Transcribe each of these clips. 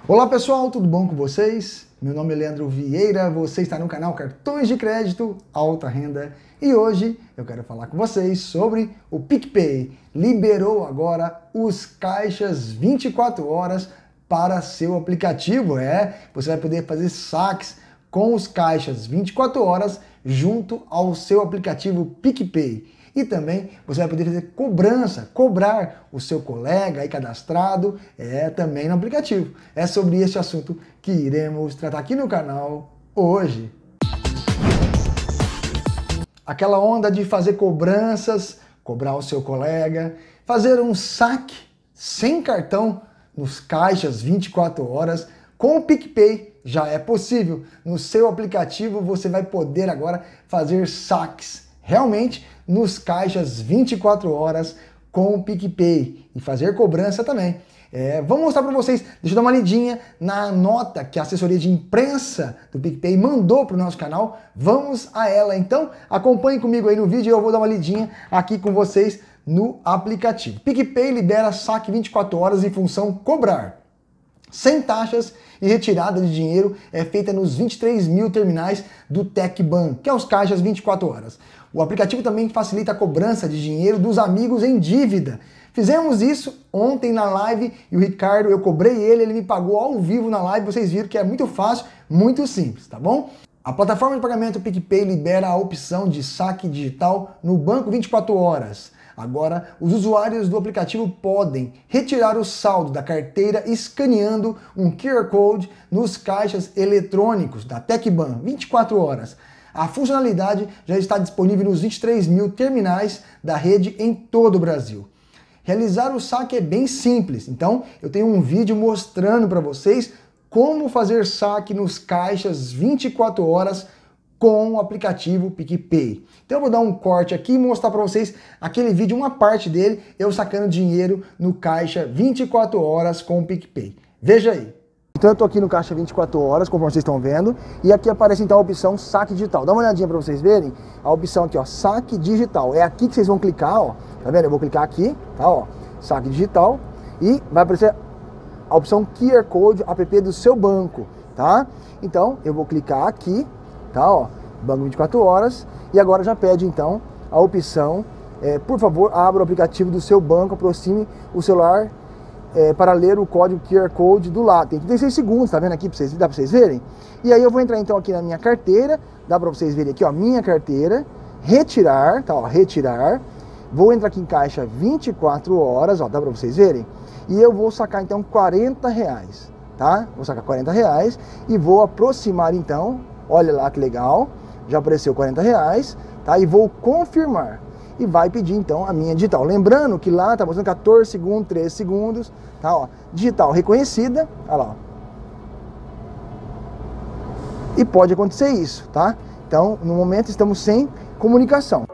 Olá pessoal, tudo bom com vocês? Meu nome é Leandro Vieira, você está no canal Cartões de Crédito Alta Renda e hoje eu quero falar com vocês sobre o PicPay. Liberou agora os caixas 24 horas para seu aplicativo. Você vai poder fazer saques com os caixas 24 horas junto ao seu aplicativo PicPay. E também você vai poder fazer cobrar o seu colega aí cadastrado, também no aplicativo. É sobre esse assunto que iremos tratar aqui no canal hoje. Aquela onda de fazer cobranças, cobrar o seu colega, fazer um saque sem cartão nos caixas 24 horas, com o PicPay já é possível. No seu aplicativo você vai poder agora fazer saques realmente nos caixas 24 horas com o PicPay e fazer cobrança também. Vamos mostrar para vocês, deixa eu dar uma lidinha na nota que a assessoria de imprensa do PicPay mandou para o nosso canal. Vamos a ela então, acompanhe comigo aí no vídeo e eu vou dar uma lidinha aqui com vocês no aplicativo. PicPay libera saque 24 horas em função cobrar. Sem taxas e retirada de dinheiro é feita nos 23 mil terminais do TecBan, que é os caixas 24 horas. O aplicativo também facilita a cobrança de dinheiro dos amigos em dívida. Fizemos isso ontem na live e o Ricardo, eu cobrei ele me pagou ao vivo na live. Vocês viram que é muito fácil, muito simples, tá bom? A plataforma de pagamento PicPay libera a opção de saque digital no banco 24 horas. Agora, os usuários do aplicativo podem retirar o saldo da carteira escaneando um QR Code nos caixas eletrônicos da TecBan 24 horas. A funcionalidade já está disponível nos 23 mil terminais da rede em todo o Brasil. Realizar o saque é bem simples, então eu tenho um vídeo mostrando para vocês como fazer saque nos caixas 24 horas com o aplicativo PicPay. Então eu vou dar um corte aqui e mostrar para vocês aquele vídeo, uma parte dele, eu sacando dinheiro no caixa 24 horas com o PicPay. Veja aí. Então eu estou aqui no caixa 24 horas, como vocês estão vendo, e aqui aparece então a opção saque digital. Dá uma olhadinha para vocês verem a opção aqui, ó, saque digital. É aqui que vocês vão clicar, ó. Tá vendo? Eu vou clicar aqui, tá, ó, saque digital, e vai aparecer a opção QR Code app do seu banco, tá? Então eu vou clicar aqui, tá, ó, banco 24 horas, e agora já pede então a opção, por favor, abra o aplicativo do seu banco, aproxime o celular para ler o código QR Code do lado. Tem 36 segundos, tá vendo aqui, dá para vocês verem? E aí eu vou entrar então aqui na minha carteira, dá para vocês verem aqui, ó, minha carteira, retirar, tá, ó, retirar, vou entrar aqui em caixa 24 horas, ó, dá para vocês verem? E eu vou sacar então 40 reais, tá? Vou sacar 40 reais e vou aproximar então, olha lá que legal, já apareceu 40 reais, tá? E vou confirmar. E vai pedir então a minha digital. Lembrando que lá tá mostrando 14 segundos, 13 segundos, tá? Ó, digital reconhecida, olha lá. E pode acontecer isso, tá? Então, no momento estamos sem comunicação.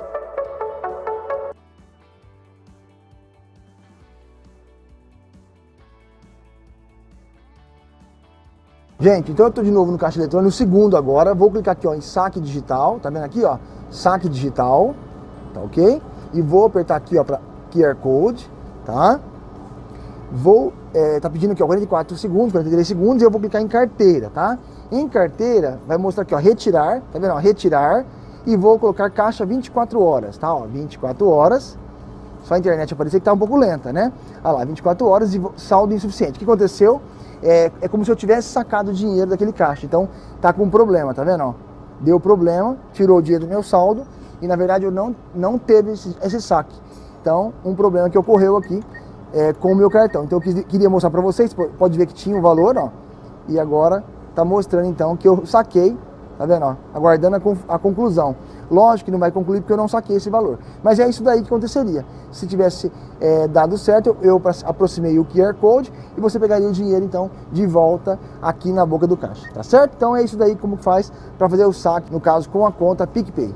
Gente, então eu estou de novo no caixa eletrônico, no segundo agora, vou clicar aqui ó, em saque digital, tá vendo aqui ó, saque digital, tá ok? E vou apertar aqui ó para QR Code, tá? Vou, tá pedindo aqui ó, 44 segundos, 43 segundos, e eu vou clicar em carteira, tá? Em carteira, vai mostrar aqui ó, retirar, tá vendo ó, retirar, e vou colocar caixa 24 horas, tá ó, 24 horas, só a internet aparecer que tá um pouco lenta, né? Olha lá, 24 horas e saldo insuficiente. O que aconteceu? É como se eu tivesse sacado o dinheiro daquele caixa, então tá com problema, tá vendo? Ó, deu problema, tirou o dinheiro do meu saldo e na verdade eu não teve esse saque. Então, um problema que ocorreu aqui com o meu cartão. Então eu queria mostrar para vocês, pode ver que tinha o valor, ó, e agora tá mostrando então que eu saquei, tá vendo? Ó, aguardando a conclusão. Lógico que não vai concluir porque eu não saquei esse valor. Mas é isso daí que aconteceria. Se tivesse dado certo, eu aproximei o QR Code e você pegaria o dinheiro, então, de volta aqui na boca do caixa. Tá certo? Então é isso daí como faz para fazer o saque, no caso, com a conta PicPay.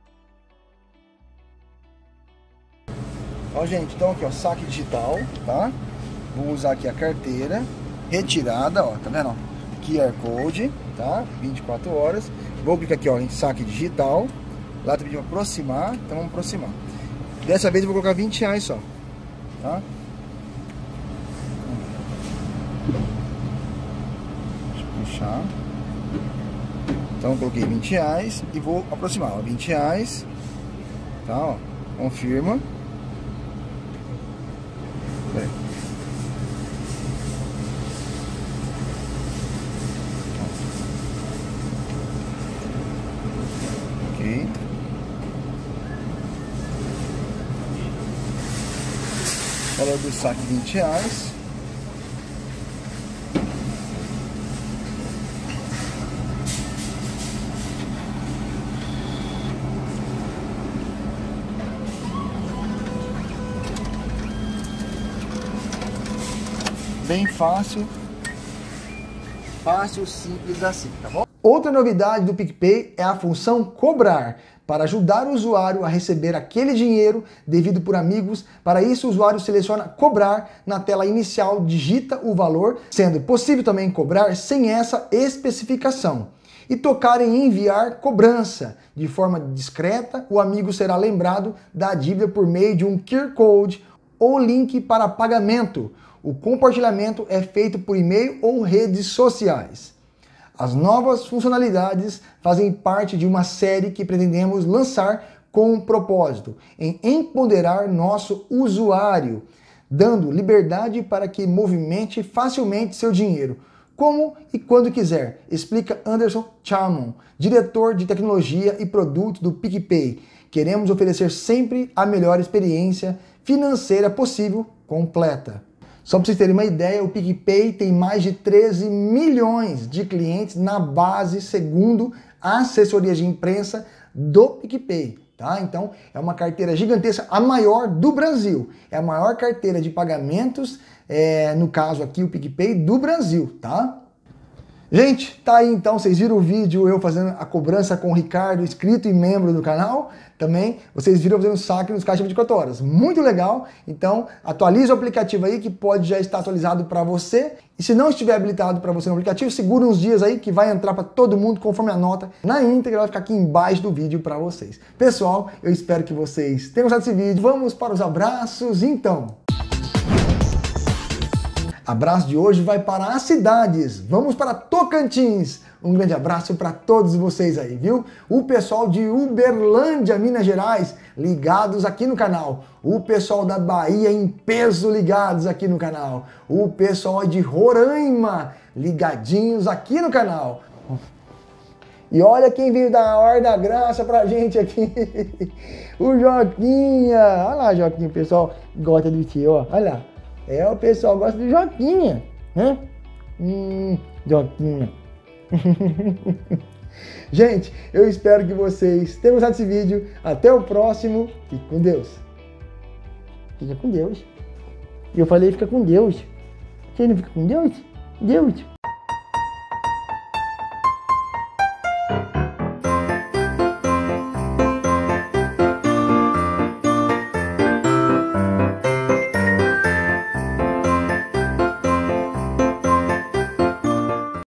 Ó, gente, então aqui, ó, saque digital, tá? Vou usar aqui a carteira, retirada, ó, tá vendo? Ó, QR Code, tá? 24 horas. Vou clicar aqui, ó, em saque digital. Lá tá pedindo aproximar, então vamos aproximar. Dessa vez eu vou colocar 20 reais só, tá? Puxar. Então, coloquei R$20 e vou aproximar, ó, R$20. Tá, ó. Confirma. Pera aí. Ok. Valor do saque R$20. Bem fácil, simples assim, tá bom? Outra novidade do PicPay é a função cobrar, para ajudar o usuário a receber aquele dinheiro devido por amigos. Para isso, o usuário seleciona cobrar na tela inicial, digita o valor, sendo possível também cobrar sem essa especificação. E tocar em enviar cobrança. De forma discreta, o amigo será lembrado da dívida por meio de um QR Code ou link para pagamento. O compartilhamento é feito por e-mail ou redes sociais. As novas funcionalidades fazem parte de uma série que pretendemos lançar com um propósito em empoderar nosso usuário, dando liberdade para que movimente facilmente seu dinheiro, como e quando quiser, explica Anderson Chamon, diretor de tecnologia e produto do PicPay. Queremos oferecer sempre a melhor experiência financeira possível, completa. Só para vocês terem uma ideia, o PicPay tem mais de 13 milhões de clientes na base, segundo a assessoria de imprensa do PicPay. Tá? Então, é uma carteira gigantesca, a maior do Brasil. É a maior carteira de pagamentos, no caso aqui o PicPay, do Brasil. Tá? Gente, tá aí então, vocês viram o vídeo eu fazendo a cobrança com o Ricardo, inscrito e membro do canal. Também, vocês viram fazendo saque nos caixas 24 horas. Muito legal. Então, atualiza o aplicativo aí que pode já estar atualizado para você. E se não estiver habilitado para você no aplicativo, segura uns dias aí que vai entrar para todo mundo conforme a nota na íntegra, vai ficar aqui embaixo do vídeo para vocês. Pessoal, eu espero que vocês tenham gostado desse vídeo. Vamos para os abraços então. Abraço de hoje vai para as cidades. Vamos para Tocantins. Um grande abraço para todos vocês aí, viu? O pessoal de Uberlândia, Minas Gerais, ligados aqui no canal. O pessoal da Bahia em peso, ligados aqui no canal. O pessoal de Roraima, ligadinhos aqui no canal. E olha quem veio dar a hora da graça pra gente aqui. O Joquinha. Olha lá, Joquinha, o pessoal gosta de ti, ó. Olha lá. O pessoal gosta de Joquinha, né? Joquinha. Gente, eu espero que vocês tenham gostado desse vídeo. Até o próximo. Fique com Deus. Fica com Deus. Eu falei fica com Deus. Você não fica com Deus? Deus.